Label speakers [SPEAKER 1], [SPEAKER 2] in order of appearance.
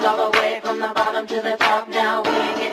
[SPEAKER 1] all the way from the bottom to the top. Now we